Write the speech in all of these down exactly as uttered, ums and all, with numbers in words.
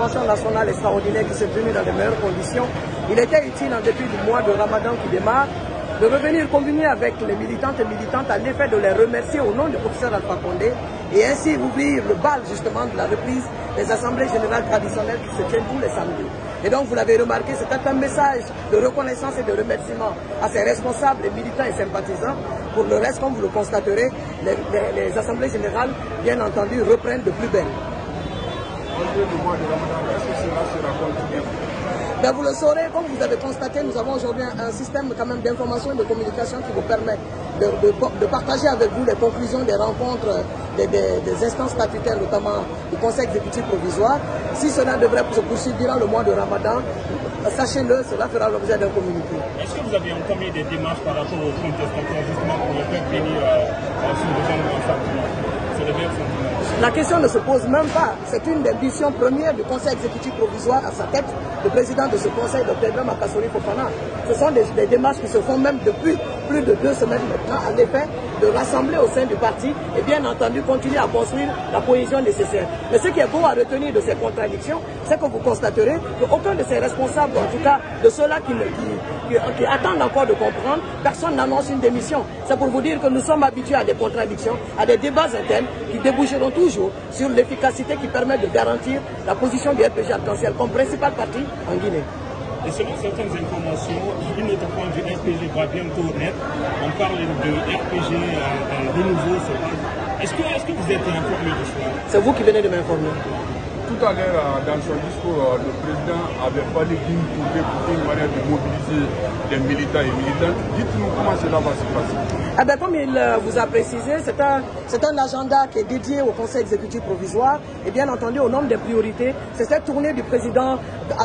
convention nationale extraordinaire qui s'est tenue dans les meilleures conditions, il était utile en dépit du mois de Ramadan qui démarre, de revenir combiner avec les militantes et militantes à l'effet de les remercier au nom du professeur Alpha Condé et ainsi ouvrir le bal justement de la reprise des assemblées générales traditionnelles qui se tiennent tous les samedis. Et donc vous l'avez remarqué, c'est un message de reconnaissance et de remerciement à ses responsables, les militants et sympathisants. Pour le reste, comme vous le constaterez, les, les, les assemblées générales, bien entendu, reprennent de plus belle. Ben vous le saurez, comme vous avez constaté, nous avons aujourd'hui un, un système quand même d'information et de communication qui vous permet de, de, de partager avec vous les conclusions des rencontres des, des, des instances statutaires, notamment du Conseil exécutif provisoire. Si cela devrait se poursuivre durant le mois de Ramadan, sachez-le, cela fera l'objet d'un communiqué. Est-ce que vous avez entamé des démarches par rapport aux contestataires justement pour les faire venir euh, sur le genre de sentiment? C'est le meilleur sentiment. La question ne se pose même pas. C'est une des missions premières du Conseil exécutif provisoire à sa tête, le président de ce conseil, Docteur Ibrahim Makassory Fofana. Ce sont des, des démarches qui se font même depuis plus de deux semaines maintenant, à l'effet de rassembler au sein du parti et bien entendu continuer à construire la cohésion nécessaire. Mais ce qui est beau à retenir de ces contradictions, c'est que vous constaterez qu'aucun de ces responsables, en tout cas de ceux-là qui, qui, qui, qui attendent encore de comprendre, personne n'annonce une démission. C'est pour vous dire que nous sommes habitués à des contradictions, à des débats internes qui déboucheront toujours sur l'efficacité qui permet de garantir la position du R P G Arc-en-Ciel comme principal parti en Guinée. Et selon certaines informations, une autre point du R P G va bientôt naître. On parle de R P G euh, de nouveau. Est-ce que, est-ce que vous êtes informé de cela? C'est vous qui venez de m'informer. Tout à l'heure, dans son discours, le président avait parlé d'une tournée pour une manière de mobiliser les militants et militantes. Dites-nous comment cela va se passer. Eh bien, comme il vous a précisé, c'est un, c'est un agenda qui est dédié au Conseil exécutif provisoire et bien entendu au nombre des priorités. C'est cette tournée du président,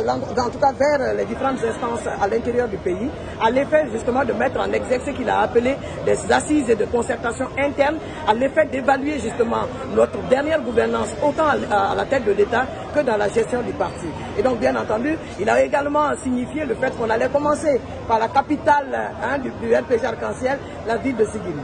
en tout cas vers les différentes instances à l'intérieur du pays, à l'effet justement de mettre en exergue ce qu'il a appelé des assises et de concertation interne, à l'effet d'évaluer justement notre dernière gouvernance autant à la tête de l'État que dans la gestion du parti. Et donc bien entendu, il a également signifié le fait qu'on allait commencer par la capitale hein, du, du R P G Arc-en-Ciel, la ville de Sigiri.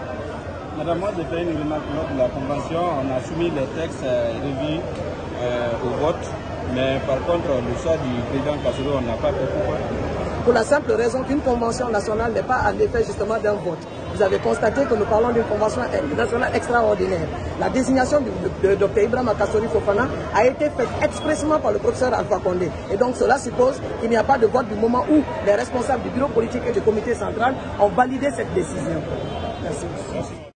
Madame, moi j'ai fait une remarque lors de la convention, on a soumis les textes euh, revus euh, au vote, mais par contre le choix du président Kassory, on n'a pas fait pourquoi. Pour la simple raison qu'une convention nationale n'est pas à l'effet justement d'un vote. Vous avez constaté que nous parlons d'une convention nationale extraordinaire. La désignation de, de, de Docteur Ibrahim Makassory Fofana a été faite expressément par le professeur Alpha Condé. Et donc cela suppose qu'il n'y a pas de vote du moment où les responsables du bureau politique et du comité central ont validé cette décision. Merci. Merci.